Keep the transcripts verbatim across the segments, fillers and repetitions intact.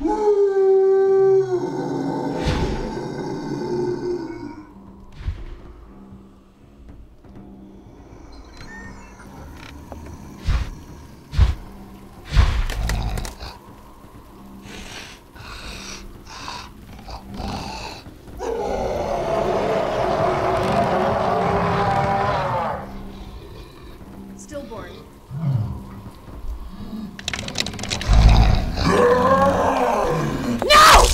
Stillborn. No!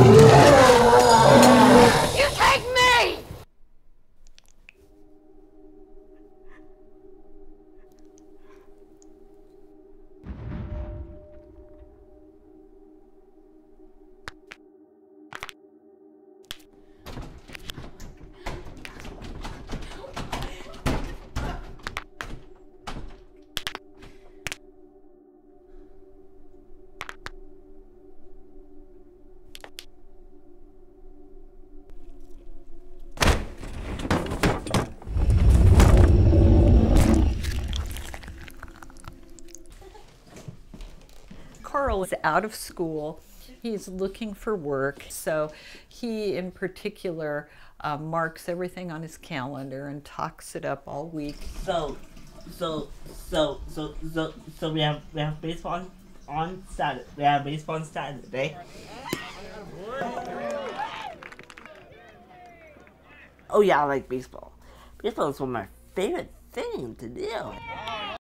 You take me! Carl is out of school. He's looking for work. So he in particular uh, marks everything on his calendar and talks it up all week. So, so, so, so, so, so we have we have baseball on, on Saturday. We have baseball on Saturday. Oh yeah, I like baseball. Baseball is one of my favorite things to do.